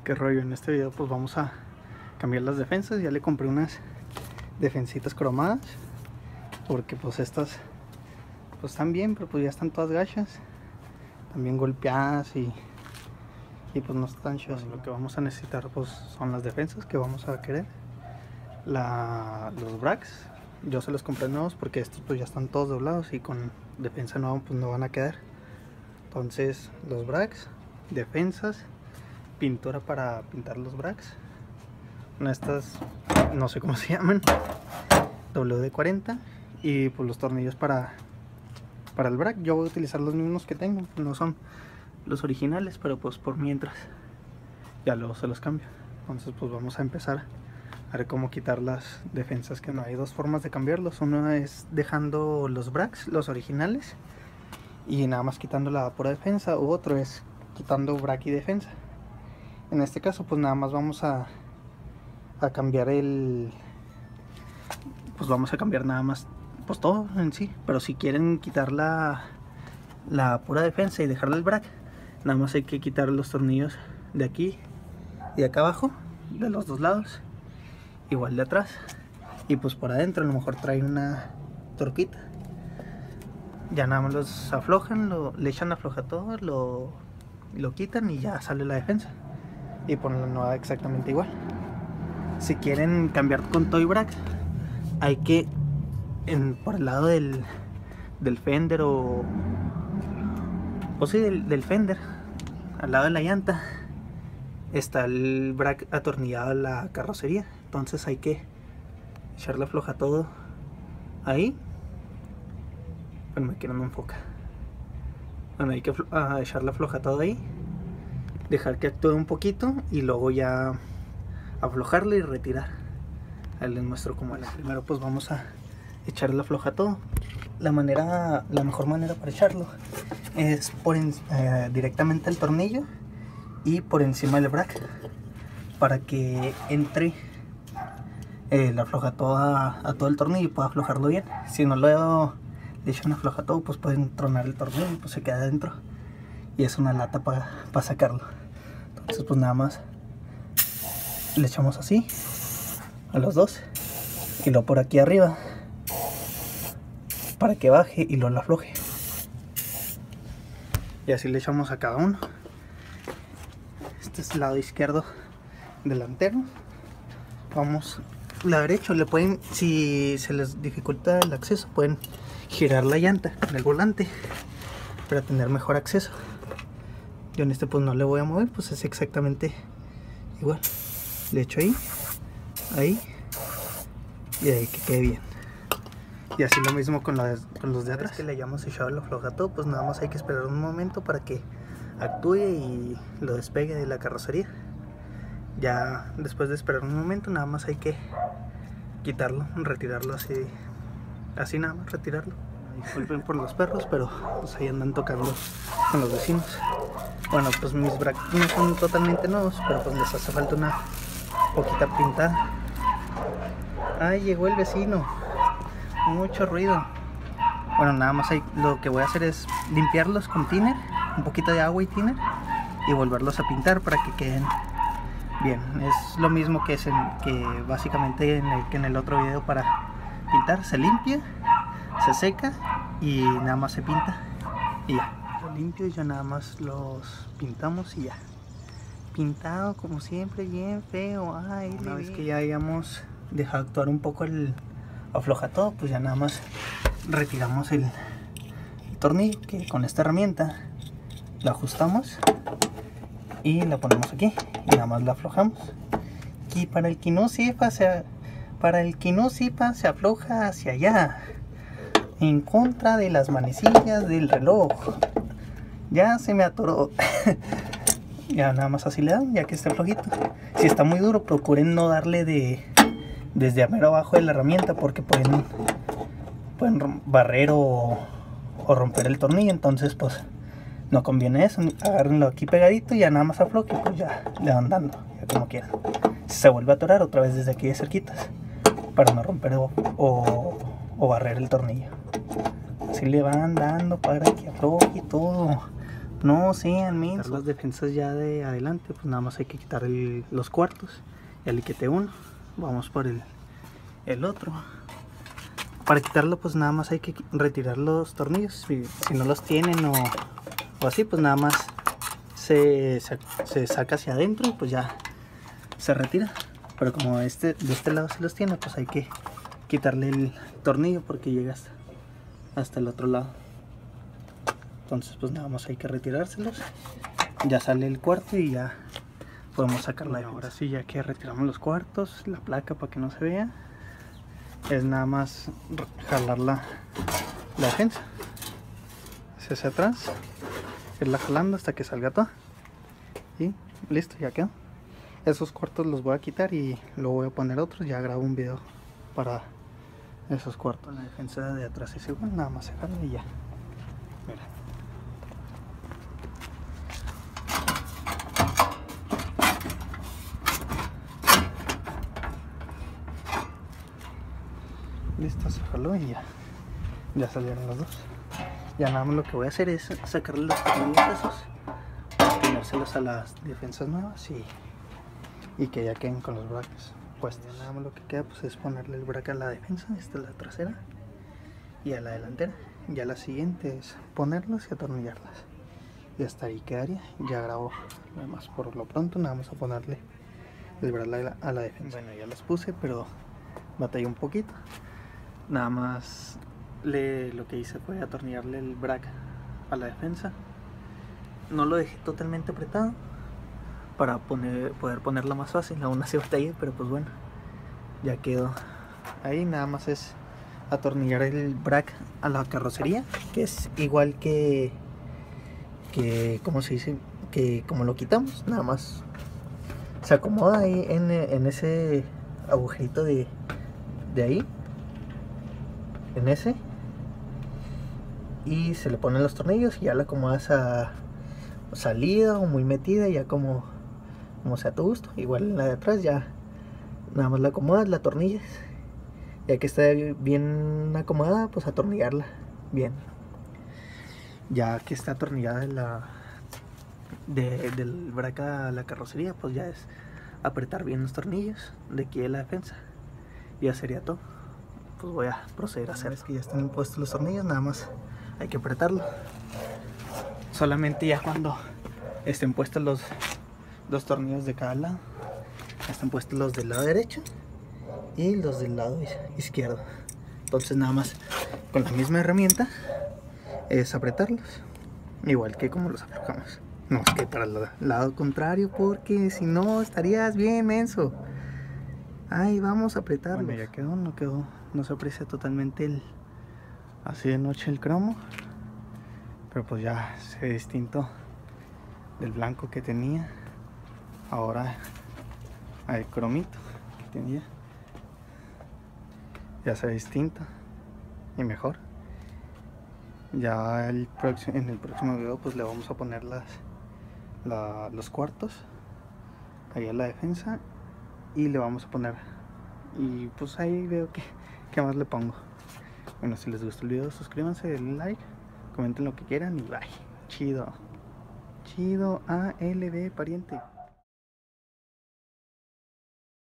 qué rollo. En este video pues vamos a cambiar las defensas. Ya le compré unas defensitas cromadas, porque pues estas pues están bien, pero pues ya están todas gachas, también golpeadas y pues no están chidas. Lo que vamos a necesitar pues son las defensas que vamos a querer, los brackets. Yo se los compré nuevos porque estos pues ya están todos doblados y con defensa nueva pues no van a quedar. Entonces los brackets, defensas, pintura para pintar los brackets, estas no sé cómo se llaman, WD-40, y pues los tornillos para el bracket. Yo voy a utilizar los mismos que tengo, no son los originales, pero pues por mientras ya luego se los cambio. Entonces pues vamos a empezar a ver cómo quitar las defensas, que no hay dos formas de cambiarlos. Una es dejando los brackets, los originales, y nada más quitando la pura defensa, u otro es quitando bracket y defensa. En este caso pues nada más vamos a cambiar pues vamos a cambiar nada más pues todo en sí. Pero si quieren quitar la pura defensa y dejarle el bracket, nada más hay que quitar los tornillos de aquí y de acá abajo, de los dos lados, igual de atrás, y pues por adentro a lo mejor trae una torquita. Ya nada más los aflojan, le echan afloja todo, lo quitan y ya sale la defensa, y ponen la nueva exactamente igual. Si quieren cambiar con toy bracket, hay que por el lado del fender pues sí, del fender, al lado de la llanta está el bracket atornillado a la carrocería. Entonces hay que echarle afloja todo ahí. Bueno, aquí no me enfoca. Bueno, hay que echarle afloja todo ahí, dejar que actúe un poquito y luego ya aflojarle y retirar. Ahí les muestro cómo es. Primero pues vamos a echarle afloja todo. La mejor manera para echarlo es directamente al tornillo y por encima del bracket, para que entre la afloja todo a todo el tornillo y pueda aflojarlo bien. Si no le echan afloja todo, pues pueden tronar el tornillo y pues se queda adentro y es una lata para sacarlo. Entonces pues nada más le echamos así a los dos y luego por aquí arriba para que baje y luego lo afloje, y así le echamos a cada uno. Este es el lado izquierdo delantero. Vamos lado derecho. Le pueden, si se les dificulta el acceso, pueden girar la llanta en el volante para tener mejor acceso. Yo en este pues no le voy a mover, pues es exactamente igual. Le echo ahí y ahí que quede bien. Y así lo mismo con los de atrás. Que le hayamos echado el afloja todo, pues nada más hay que esperar un momento para que actúe y lo despegue de la carrocería. Ya después de esperar un momento, nada más hay que quitarlo, retirarlo así nada más, retirarlo. Disculpen por los perros, pero pues ahí andan tocando con los vecinos. Bueno, pues mis brackets no son totalmente nuevos, pero pues les hace falta una poquita pintada. Ay, llegó el vecino, mucho ruido. Bueno, nada más lo que voy a hacer es limpiarlos con thinner, un poquito de agua y thinner, y volverlos a pintar para que queden bien. Es lo mismo que básicamente en el otro video. Para pintar se limpia, se seca y nada más se pinta y ya. Lo limpio y ya nada más los pintamos y ya. Pintado como siempre, bien feo. Ay, una vez que ya hayamos dejado actuar un poco el afloja todo, pues ya nada más retiramos el tornillo, que con esta herramienta la ajustamos y la ponemos aquí y nada más la aflojamos. Y para el que no sepa, se afloja hacia allá, en contra de las manecillas del reloj. Ya se me atoró. Ya nada más así le dan, ya que esté flojito. Si está muy duro, procuren no darle desde a mero abajo de la herramienta, porque pueden barrer o romper el tornillo. Entonces pues no conviene eso. Agárrenlo aquí pegadito y ya nada más afloje, pues ya le van dando, ya como quieran. Si se vuelve a atorar, otra vez desde aquí de cerquitas, para no romper o barrer el tornillo. Así le van dando para que afloje todo. No sean mensos. Las defensas ya de adelante, pues nada más hay que quitar los cuartos. Ya le quité uno. Vamos por el otro. Para quitarlo, pues nada más hay que retirar los tornillos. Si no los tienen o así, pues nada más se saca hacia adentro y pues ya se retira. Pero como de este lado sí los tiene, pues hay que quitarle el tornillo porque llega hasta el otro lado. Entonces pues nada más hay que retirárselos. Ya sale el cuarto y ya podemos sacarla. Ahora sí, ya que retiramos los cuartos, la placa para que no se vea, es nada más jalar la defensa hacia atrás, irla jalando hasta que salga toda y listo, ya quedó. Esos cuartos los voy a quitar y luego voy a poner otros. Ya grabo un video para esos cuartos. La defensa de atrás es igual, nada más se jala y ya. Mira. Listo, se jaló y ya salieron los dos. Ya nada más lo que voy a hacer es sacarle los tornillos esos, ponérselos a las defensas nuevas y que ya queden con los brackets puestos. Nada más lo que queda pues es ponerle el bracket a la defensa, esta es la trasera, y a la delantera. Ya la siguiente es ponerlas y atornillarlas. Y hasta ahí quedaría. Ya grabo lo demás por lo pronto, nada más a ponerle el bracket a la defensa. Bueno, ya las puse, pero batallé un poquito. Nada más lo que hice fue atornillarle el bracket a la defensa. No lo dejé totalmente apretado para poder ponerla más fácil. Aún así batallé, pero pues bueno, ya quedó. Ahí nada más es atornillar el bracket a la carrocería, que es igual que ¿cómo se dice? Que como lo quitamos, nada más se acomoda ahí en ese agujerito de ahí, en ese, y se le ponen los tornillos y ya la acomodas a salida o muy metida, ya como sea a tu gusto. Igual en la de atrás ya nada más la acomodas, la atornillas, ya que está bien acomodada, pues atornillarla bien. Ya que está atornillada del bracket a la carrocería, pues ya es apretar bien los tornillos de aquí de la defensa. Y ya sería todo. Pues voy a proceder a hacer. Es que ya están puestos los tornillos, nada más hay que apretarlo. Solamente ya cuando estén puestos los dos tornillos de cada lado, están puestos los del lado derecho y los del lado izquierdo. Entonces nada más con la misma herramienta es apretarlos, igual que como los aflojamos. No, es que para el lado contrario, porque si no estarías bien menso. Ahí vamos a apretarlos. Bueno, ya quedó, no se aprecia totalmente así de noche el cromo, pero pues ya se ve distinto del blanco que tenía. Ahora al cromito que tenía ya se ve distinto y mejor. Ya en el próximo video pues le vamos a poner los cuartos ahí a la defensa y le vamos a poner, y pues ahí veo que más le pongo. Bueno, si les gustó el video, suscríbanse, denle like, comenten lo que quieran y bye. Chido ALB pariente.